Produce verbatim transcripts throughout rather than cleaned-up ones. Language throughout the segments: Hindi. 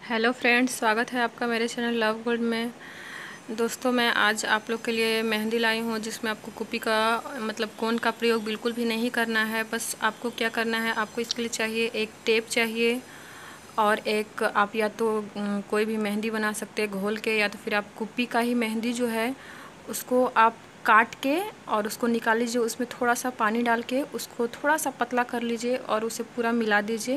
हेलो फ्रेंड्स, स्वागत है आपका मेरे चैनल लव गोल्ड में। दोस्तों, मैं आज आप लोग के लिए मेहंदी लाई हूँ जिसमें आपको कुपी का मतलब कोन का प्रयोग बिल्कुल भी नहीं करना है। बस आपको क्या करना है, आपको इसके लिए चाहिए एक टेप चाहिए और एक आप या तो कोई भी मेहंदी बना सकते हैं घोल के, या तो फिर आप कुपी का ही मेहंदी जो है उसको आप काट के और उसको निकाल लीजिए। उसमें थोड़ा सा पानी डाल के उसको थोड़ा सा पतला कर लीजिए और उसे पूरा मिला दीजिए।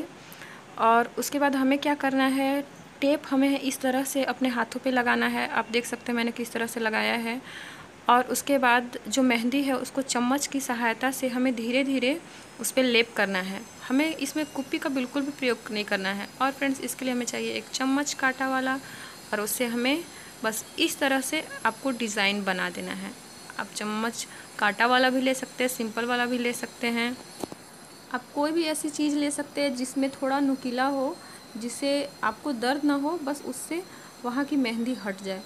और उसके बाद हमें क्या करना है, टेप हमें इस तरह से अपने हाथों पे लगाना है। आप देख सकते हैं मैंने किस तरह से लगाया है। और उसके बाद जो मेहंदी है उसको चम्मच की सहायता से हमें धीरे धीरे उस पर लेप करना है। हमें इसमें कुप्पी का बिल्कुल भी प्रयोग नहीं करना है। और फ्रेंड्स, इसके लिए हमें चाहिए एक चम्मच कांटा वाला, और उससे हमें बस इस तरह से आपको डिज़ाइन बना देना है। आप चम्मच कांटा वाला भी ले सकते हैं, सिंपल वाला भी ले सकते हैं। आप कोई भी ऐसी चीज़ ले सकते हैं जिसमें थोड़ा नुकीला हो, जिससे आपको दर्द ना हो, बस उससे वहाँ की मेहंदी हट जाए।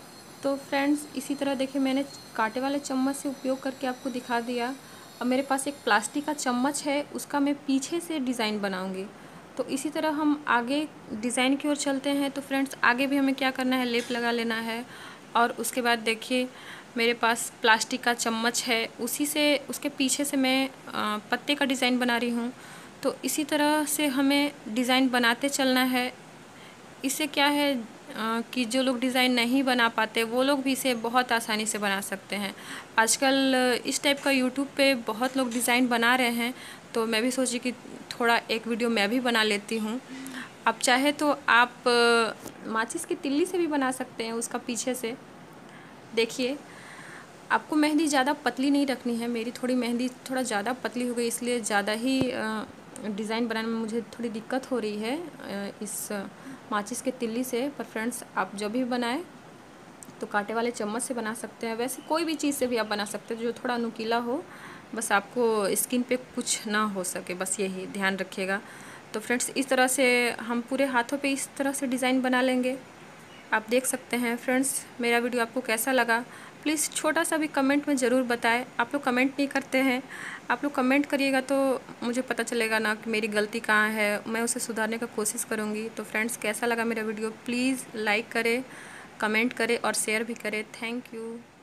तो फ्रेंड्स, इसी तरह देखिए मैंने कांटे वाले चम्मच से उपयोग करके आपको दिखा दिया। अब मेरे पास एक प्लास्टिक का चम्मच है, उसका मैं पीछे से डिज़ाइन बनाऊंगी। तो इसी तरह हम आगे डिज़ाइन की ओर चलते हैं। तो फ्रेंड्स, आगे भी हमें क्या करना है, लेप लगा लेना है। और उसके बाद देखिए मेरे पास प्लास्टिक का चम्मच है, उसी से उसके पीछे से मैं पत्ते का डिज़ाइन बना रही हूँ। तो इसी तरह से हमें डिज़ाइन बनाते चलना है। इससे क्या है आ, कि जो लोग डिज़ाइन नहीं बना पाते वो लोग भी इसे बहुत आसानी से बना सकते हैं। आजकल इस टाइप का यूट्यूब पे बहुत लोग डिज़ाइन बना रहे हैं, तो मैं भी सोची कि थोड़ा एक वीडियो मैं भी बना लेती हूँ। आप चाहे तो आप माचिस की तिल्ली से भी बना सकते हैं। उसका पीछे से देखिए, आपको मेहंदी ज़्यादा पतली नहीं रखनी है। मेरी थोड़ी मेहंदी थोड़ा ज़्यादा पतली हो गई, इसलिए ज़्यादा ही डिज़ाइन बनाने में मुझे थोड़ी दिक्कत हो रही है इस माचिस के तिल्ली से। पर फ्रेंड्स, आप जब भी बनाएं तो कांटे वाले चम्मच से बना सकते हैं। वैसे कोई भी चीज़ से भी आप बना सकते हैं जो थोड़ा नुकीला हो, बस आपको स्किन पे कुछ ना हो सके, बस यही ध्यान रखिएगा। तो फ्रेंड्स, इस तरह से हम पूरे हाथों पे इस तरह से डिज़ाइन बना लेंगे। आप देख सकते हैं। फ्रेंड्स, मेरा वीडियो आपको कैसा लगा प्लीज़ छोटा सा भी कमेंट में ज़रूर बताएं। आप लोग कमेंट नहीं करते हैं, आप लोग कमेंट करिएगा तो मुझे पता चलेगा ना कि मेरी गलती कहाँ है, मैं उसे सुधारने का कोशिश करूँगी। तो फ्रेंड्स, कैसा लगा मेरा वीडियो प्लीज़ लाइक करें, कमेंट करें और शेयर भी करें। Thank you.